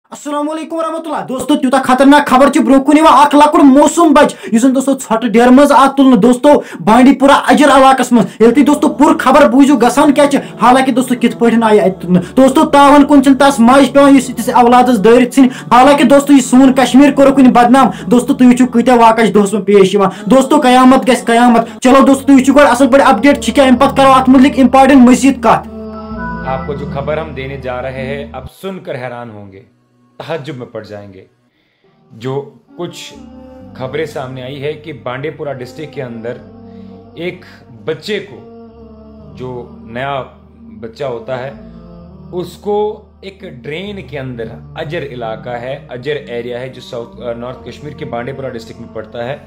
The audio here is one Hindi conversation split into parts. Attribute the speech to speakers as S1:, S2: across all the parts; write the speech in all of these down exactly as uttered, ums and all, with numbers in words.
S1: अस्सलामुअलैकुम वरहमतुल्लाह। दोस्तों त्यूता खतरनाक खबर च ब्रोह कुन अख लकुट मौसम बच यस दोस्तों छट डेर मज आ तुल दोस्तों बांडीपुरा अजर इलाकस मज ये दोस्तों पूर खबर बूझू गसान क्या हालांकि दोस्तों कित पे आय दोस्तों तावन कुन तस मज पे औलादस दरित सिन हालांकि दोस्तों यह सून कश्मीर कोर कुन बदनाम दोस्तों तुम वो कत्या वाक़ दोस में पेश दोस्तों कयामत गस कयामत। चलो दोस्तों तुम वो असल पे अपडेट क्या अम पे करो अत मुतलिक इंपॉर्टेंट मजीद कत।
S2: आपको जो खबर हम देने जा रहे हैं अब सुनकर हैरान होंगे, तहज्जुब में पड़ जाएंगे। जो कुछ खबरें सामने आई है कि बांडीपुरा डिस्ट्रिक्ट के अंदर एक बच्चे को, जो नया बच्चा होता है, उसको एक ड्रेन के अंदर, अजर इलाका है, अजर एरिया है जो साउथ नॉर्थ कश्मीर के बांडीपुरा डिस्ट्रिक्ट में पड़ता है,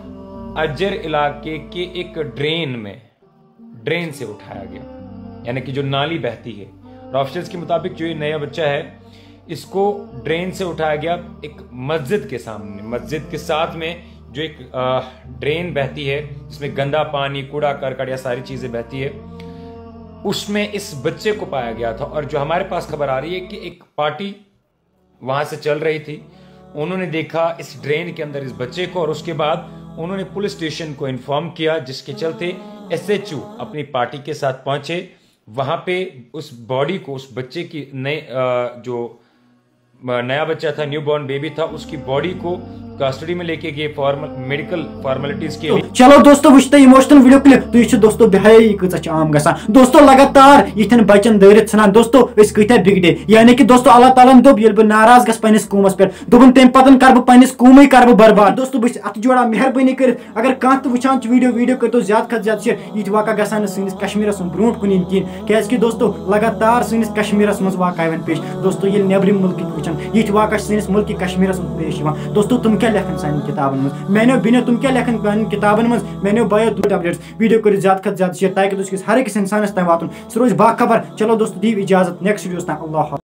S2: अजर इलाके के एक ड्रेन में ड्रेन से उठाया गया, यानी कि जो नाली बहती है। और ऑफिशियल्स के मुताबिक जो ये नया बच्चा है इसको ड्रेन से उठाया गया एक मस्जिद के सामने, मस्जिद के साथ में जो एक आ, ड्रेन बहती है जिसमें गंदा पानी, कूड़ा करकट या सारी चीजें बहती है, उसमें इस बच्चे को पाया गया था। और जो हमारे पास खबर आ रही है कि एक पार्टी वहां से चल रही थी, उन्होंने देखा इस ड्रेन के अंदर इस बच्चे को और उसके बाद उन्होंने पुलिस स्टेशन को इन्फॉर्म किया, जिसके चलते एस एच ओ अपनी पार्टी के साथ पहुंचे। वहां पे उस बॉडी को, उस बच्चे की नए जो नया बच्चा था, न्यू बॉर्न बेबी था, उसकी बॉडी को कस्टडी में लेके गए फॉर्मल मेडिकल फॉर्मेलिटीज के लिए।
S1: चलो दोस्तों वो इमोशनल वीडियो क्लिप तुम दोस्तों बेहयाई कचा आम गसान दोस्तों लगातार यन बचन दरित सान दोस्तों कत्या बिगड़े, यानी कि दोस्तों अल्लाह ताला दोप ये बह नाराज गस पन्निस कूमस पे दोपन तम पतन कर बह पन्निस कूमे कर बर्बाद। दोस्तों बस अत जोड़ा मेहरबानी कर अगर कह तो वुचान वीडियो वीडियो करो ज्यादा खत ज्यादा शेयर ये वाक़ गसान सैनिस कश्मीरस ब्रो कुन कहें क्या दोस्तों लगातार सैनिस कश्मीरस मज वाक़ पेश दोस्तों ये नेबरिम मुल्क वुचान ये वाक़ सैनिस मुल्क कश्मीरस पेश दोस्तों तुम क्या लेखन सान किताबन मज मैंने बिना तुम क्या लेखन किताबन मज मैंने बायो दूर अपडेट्स वीडियो कर ज्यादा खत ज्यादा शेयर ताकि हर एक इंसान तक वातन सह रोज बाखबर। चलो दोस्तों दी इजाजत नेक्स्ट वीडियो तक अल्लाह।